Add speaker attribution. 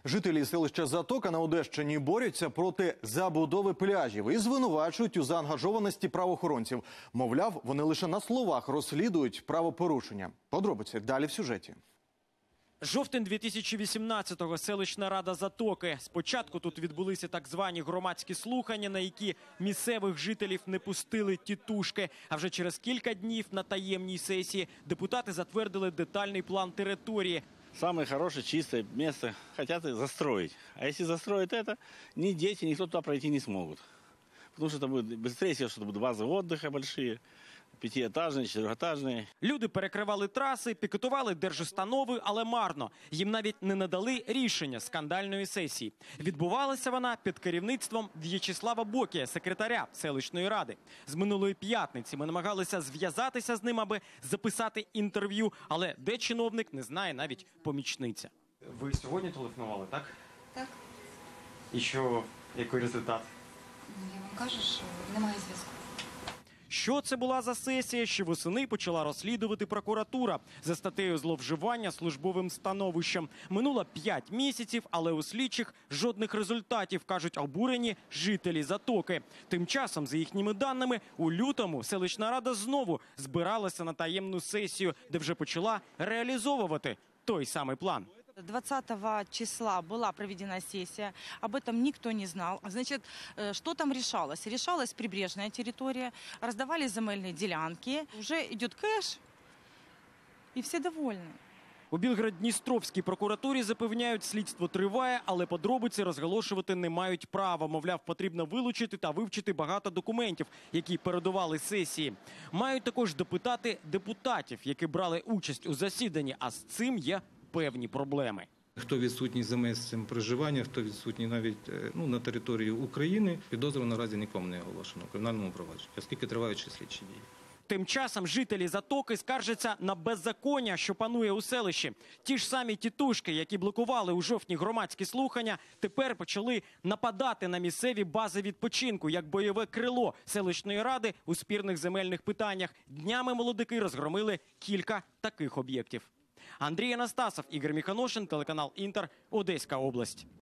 Speaker 1: Жителі селища Затока на Одещині борються проти забудови пляжів і звинувачують у заангажованості правоохоронців. Мовляв, вони лише на словах розслідують правопорушення. Подробиці далі в сюжеті.
Speaker 2: Жовтень 2018-го, селищна рада Затоки. Спочатку тут відбулися так звані громадські слухання, на які місцевих жителів не пустили тітушки. А вже через кілька днів на таємній сесії депутати затвердили детальний план території.
Speaker 3: Самое хорошее, чистое место хотят застроить. А если застроят это, ни дети, никто туда пройти не смогут. Потому что это будет быстрее всего, что это будут базы отдыха большие, пятиэтажные, четырехэтажные.
Speaker 2: Люди перекривали траси, пікетували держустанови, але марно. Їм навіть не надали рішення скандальної сесії. Відбувалася вона під керівництвом В'ячеслава Бокія, секретаря селищної ради. З минулої п'ятниці ми намагалися зв'язатися з ним, аби записати інтерв'ю, але де чиновник, не знає навіть помічниця. Ви сьогодні телефонували, так?
Speaker 4: Так.
Speaker 2: І що, який результат?
Speaker 4: Я вам кажу, що немає зв'язку.
Speaker 2: Що це була за сесія, що восени почала розслідувати прокуратура за статтею зловживання службовим становищем. Минуло 5 місяців, але у слідчих жодних результатів, кажуть обурені жителі Затоки. Тим часом, за їхніми даними, у лютому селищна рада знову збиралася на таємну сесію, де вже почала реалізовувати той самий план.
Speaker 5: 20 числа была проведена сессия, об этом никто не знал. Значит, что там решалось? Решалась прибрежная территория, раздавались земельные делянки, уже идет кэш, и все довольны.
Speaker 2: У Білгород-Дністровській прокуратурі запевняють, слідство триває, але подробиці розголошувати не мають права. Мовляв, потрібно вилучити та вивчити багато документів, які передували сесії. Мають також допитати депутатів, які брали участь у засіданні, а з цим є певні проблеми.
Speaker 6: Хто відсутній за місцем проживання, хто відсутній навіть на території України, підозру наразі нікому не оголошено у кримінальному провадженні, оскільки тривають ще слідчі дії.
Speaker 2: Тим часом жителі Затоки скаржаться на беззаконня, що панує у селищі. Ті ж самі тітушки, які блокували у жовтні громадські слухання, тепер почали нападати на місцеві бази відпочинку, як бойове крило селищної ради у спірних земельних питаннях. Днями молодики розгромили кілька таких об'єктів. Андрій Анастасов, Ігор Міханошин, телеканал «Інтер», Одеська область.